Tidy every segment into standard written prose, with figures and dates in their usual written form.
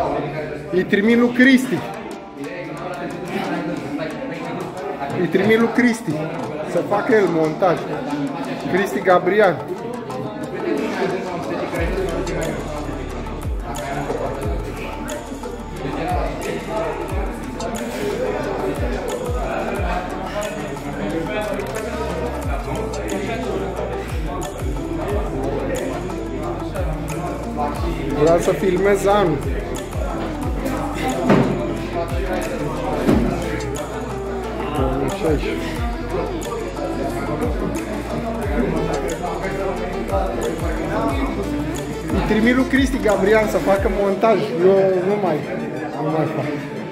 Îi trimit lui Cristi. Îi trimit lui Cristi să facă el montaj. Cristi Gabriel. Vreau să filmez anul. Îi trimit lui Cristi Gabriel să facă montaj. Eu nu mai fac.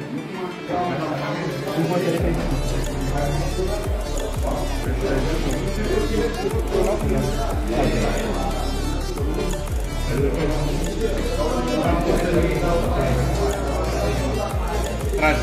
Trage.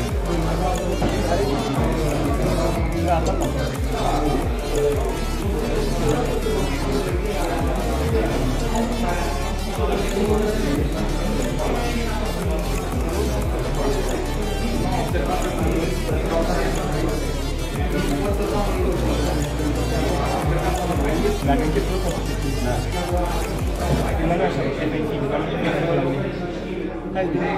Dacă încep tot o să te da. Nu mai așa, efectiv, dar nu e la mine. Hai, bine.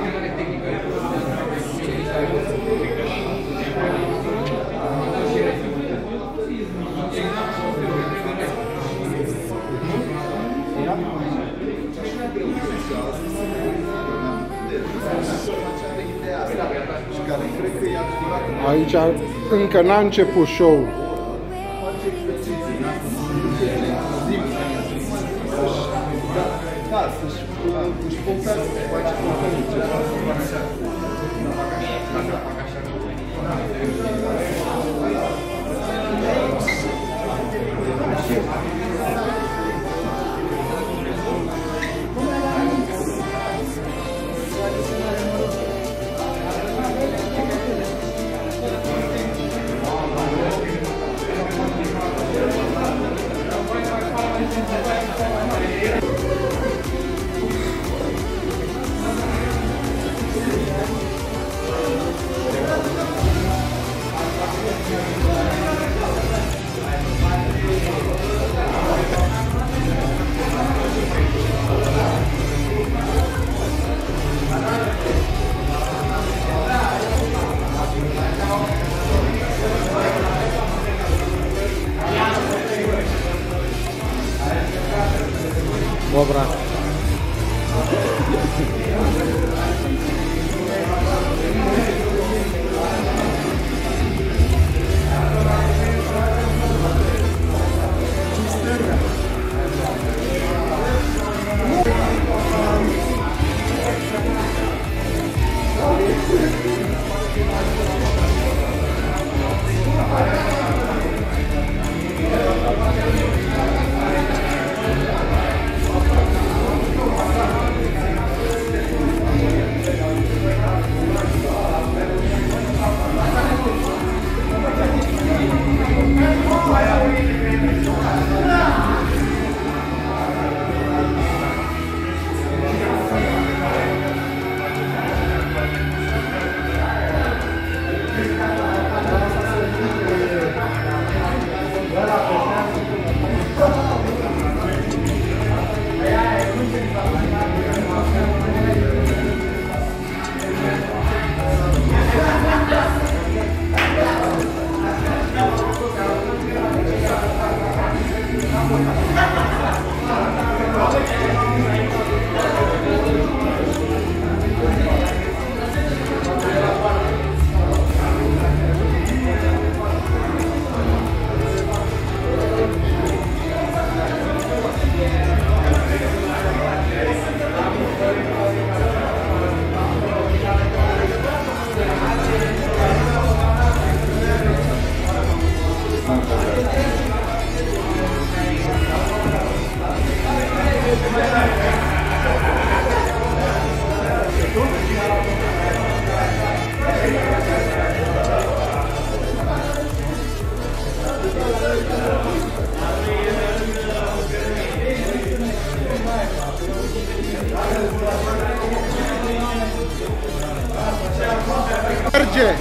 Aici încă n-a început show-ul. Dobra. Merge!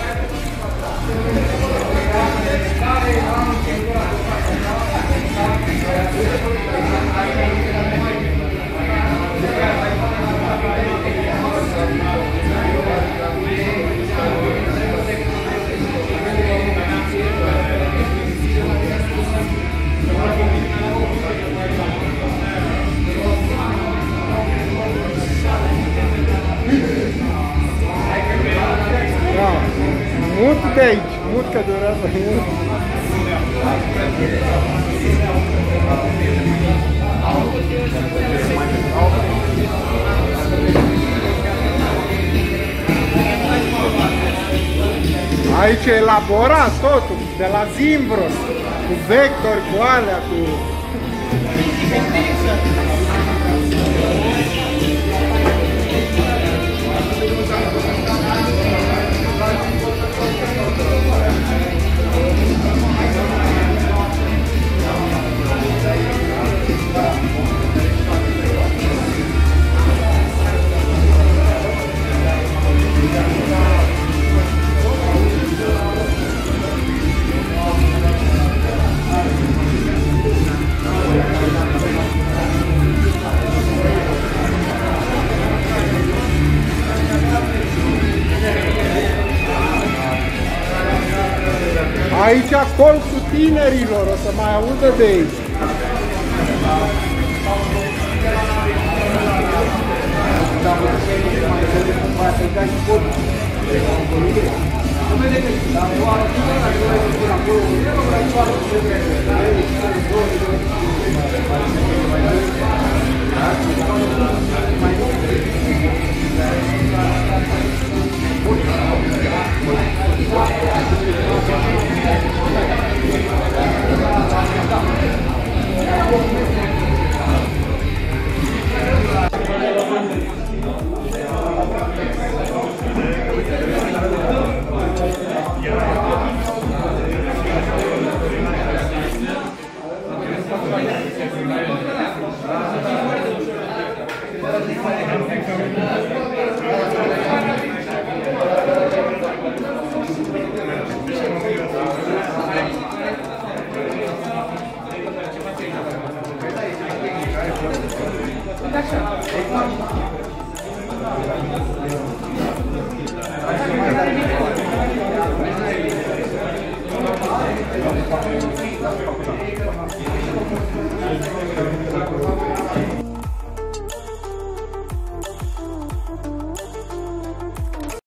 Mut de aici, mut că durează mult. Aici e elaborat totul, de la Zimbros, cu vectori, cu alea, cu... Aici colțul tinerilor, o să mai audă de aici. Nu